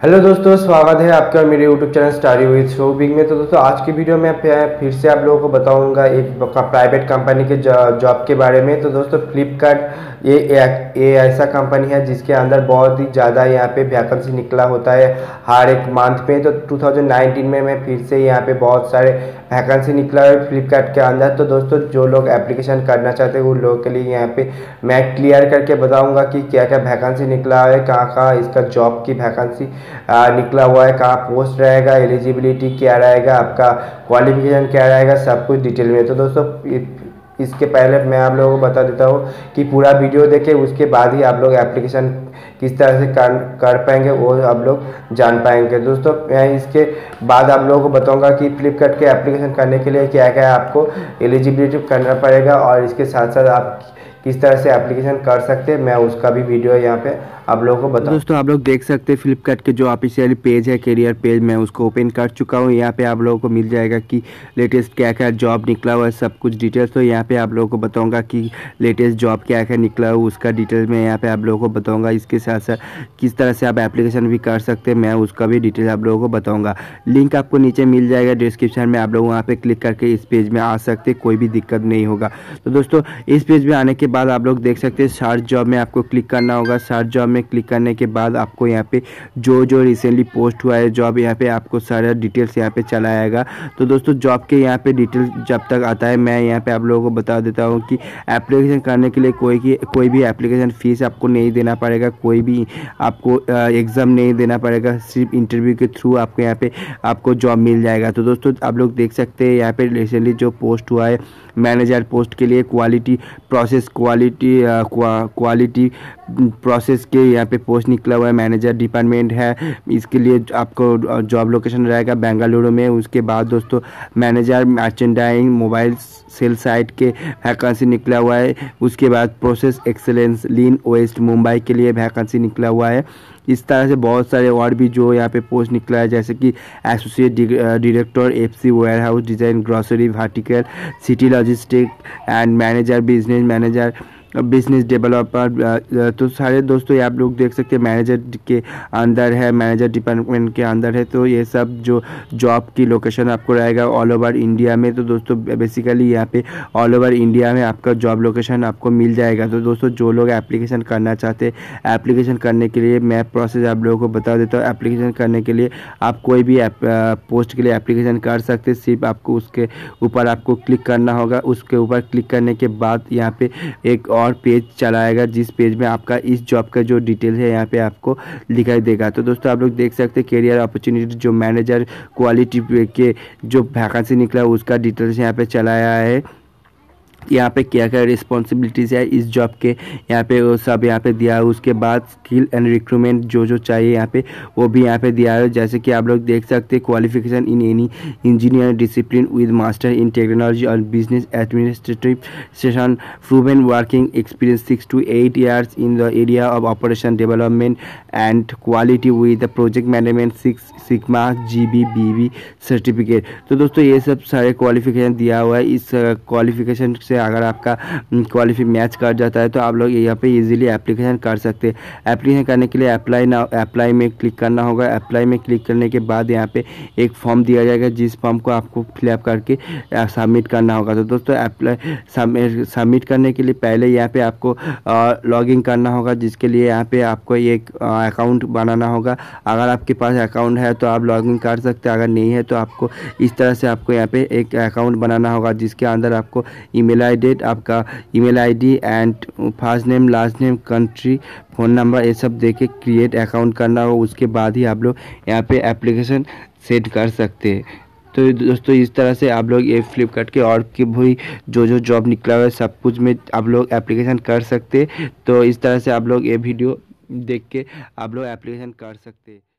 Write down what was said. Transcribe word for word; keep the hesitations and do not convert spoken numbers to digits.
Hello दोस्तों, स्वागत है आपका मेरे यूट्यूब चैनल स्टारी विद शोबिग में। तो दोस्तों आज की वीडियो में फिर फिर से आप लोगों को बताऊंगा एक प्राइवेट कंपनी के जॉब के बारे में। तो दोस्तों फ्लिपकार्ट ये ये ऐसा कंपनी है जिसके अंदर बहुत ही ज़्यादा यहाँ पे वैकेंसी निकला होता है हर एक मंथ में। तो टू थाउजेंड नाइनटीन में मैं फिर से यहाँ पे बहुत सारे वैकेंसी निकला है फ्लिपकार्ट के अंदर। तो दोस्तों जो लोग एप्लीकेशन करना चाहते हैं उन लोगों के लिए यहाँ पे मैं क्लियर करके बताऊँगा कि क्या क्या वैकेंसी निकला है, कहाँ कहाँ इसका जॉब की वैकेंसी निकला हुआ है, कहाँ पोस्ट रहेगा, एलिजिबिलिटी क्या रहेगा, आपका क्वालिफिकेशन क्या रहेगा, सब कुछ डिटेल में। तो दोस्तों इसके पहले मैं आप लोगों को बता देता हूँ कि पूरा वीडियो देखें, उसके बाद ही आप लोग एप्लीकेशन किस तरह से कर कर पाएंगे वो आप लोग जान पाएंगे। दोस्तों मैं इसके बाद आप लोगों को बताऊंगा कि फ्लिपकार्ट के एप्लीकेशन करने के लिए क्या क्या आपको एलिजिबिलिटी करना पड़ेगा और इसके साथ साथ आप किस तरह से एप्लीकेशन कर सकते हैं, मैं उसका भी वीडियो यहाँ पे आप लोगों को बता। दोस्तों आप लोग देख सकते हैं फ्लिपकार्ट के जो ऑफिशियल पेज है, करियर पेज, मैं उसको ओपन कर चुका हूँ। यहाँ पे आप लोगों को मिल जाएगा कि लेटेस्ट क्या क्या जॉब निकला हुआ है, सब कुछ डिटेल्स। तो यहाँ पे आप लोगों को बताऊंगा कि लेटेस्ट जॉब क्या क्या निकला हुआ उसका डिटेल्स में यहाँ पे आप लोगों को बताऊंगा। इसके साथ साथ किस तरह से आप एप्लीकेशन भी कर सकते हैं, मैं उसका भी डिटेल्स आप लोगों को बताऊँगा। लिंक आपको नीचे मिल जाएगा डिस्क्रिप्शन में, आप लोग वहाँ पर क्लिक करके इस पेज में आ सकते, कोई भी दिक्कत नहीं होगा। तो दोस्तों इस पेज में आने के बाद आप लोग देख सकते हैं सर्च जॉब में आपको क्लिक करना होगा। सर्च जॉब में क्लिक करने के बाद आपको यहाँ पे जो जो रिसेंटली पोस्ट हुआ है जॉब, यहाँ पे आपको सारा डिटेल्स यहाँ पे चला आएगा। तो दोस्तों जॉब के यहाँ पे डिटेल्स जब तक आता है मैं यहाँ पे आप लोगों को बता देता हूँ कि एप्लीकेशन करने के लिए कोई की कोई भी एप्लीकेशन फीस आपको नहीं देना पड़ेगा, कोई भी आपको एग्ज़ाम नहीं देना पड़ेगा, सिर्फ इंटरव्यू के थ्रू आपको यहाँ पे आपको जॉब मिल जाएगा। तो दोस्तों आप लोग देख सकते हैं यहाँ पे रिसेंटली जो पोस्ट हुआ है मैनेजर पोस्ट के लिए, quality process quality quality process के यहाँ पे पोस्ट निकला हुआ है, मैनेजर डिपार्टमेंट है। इसके लिए आपको जॉब लोकेशन रहेगा बेंगलुरु में। उसके बाद दोस्तों manager merchandising mobile sell side के वैकेंसी निकला हुआ है। उसके बाद process excellence lean west Mumbai के लिए वैकेंसी निकला हुआ है। इस तरह से बहुत सारे और भी जो यहाँ पे पोस्ट निकला है, जैसे कि associate director FC warehouse design grocery vertical city logistic and manager business manager business developer. तो सारे दोस्तों आप लोग देख सकते हैं मैनेजर के अंदर है, मैनेजर डिपार्टमेंट के अंदर है। तो ये सब जो जॉब की लोकेशन आपको रहेगा ऑल ओवर इंडिया में। तो दोस्तों बेसिकली यहाँ पे ऑल ओवर इंडिया में आपका जॉब लोकेशन आपको मिल जाएगा। तो दोस्तों जो लोग एप्लीकेशन करना चाहते हैं, एप्लीकेशन करने के लिए मैं प्रोसेस आप लोगों को बता देता हूँ। एप्लीकेशन करने के लिए आप कोई भी पोस्ट के लिए एप्लीकेशन कर सकते हैं, सिर्फ आपको उसके ऊपर आपको क्लिक करना होगा। उसके ऊपर क्लिक करने के बाद यहाँ पे एक और पेज चलाएगा जिस पेज में आपका इस जॉब का जो डिटेल है यहाँ पे आपको दिखाई देगा। तो दोस्तों आप लोग देख सकते हैं करियर अपॉर्चुनिटी जो मैनेजर क्वालिटी के जो वैकेंसी निकला है उसका डिटेल्स यहाँ पे चलाया है। यहाँ पे क्या क्या रिस्पॉन्सिबिलिटीज़ है इस जॉब के यहाँ पे वो सब यहाँ पे दिया है। उसके बाद स्किल एंड रिक्रूटमेंट जो जो चाहिए यहाँ पे वो भी यहाँ पे दिया है। जैसे कि आप लोग देख सकते हैं qualification in any engineer discipline with master in technology और business administrative session proven working experience six to eight years in the area of operation development and quality with the project management six sigma G B B B certificate. तो दोस्तों ये सब सारे qualification दिया हुआ है। इस क्वालिफिकेशन से अगर आपका क्वालिफाई मैच कर जाता है तो आप लोग यहाँ पे इजीली एप्लीकेशन कर सकते हैं। एप्लीकेशन करने के लिए अप्लाई ना अप्लाई में क्लिक करना होगा। अप्लाई में क्लिक करने के बाद यहाँ पे एक फॉर्म दिया जाएगा जिस फॉर्म को आपको फिलअप करके सबमिट करना होगा। तो दोस्तों अप्लाई सबमिट करने के लिए पहले यहाँ पे आपको लॉगिन करना होगा, जिसके लिए यहाँ पे आपको एक अकाउंट बनाना होगा। अगर आपके पास अकाउंट है तो आप लॉगिन कर सकते हैं, अगर नहीं है तो आपको इस तरह से आपको यहाँ पे एक अकाउंट बनाना होगा जिसके अंदर आपको ईमेल आई डी आपका email ID and first name last name country phone number ये सब देके क्रिएट अकाउंट करना हो। उसके बाद ही आप लोग यहाँ पे एप्लीकेशन सेट कर सकते हैं। तो दोस्तों इस तरह से आप लोग ये फ्लिपकार्ट के और के भी जो जो जॉब निकला हुआ है सब कुछ में आप लोग एप्लीकेशन कर सकते हैं। तो इस तरह से आप लोग ये वीडियो देख के आप लोग एप्लीकेशन कर सकते हैं।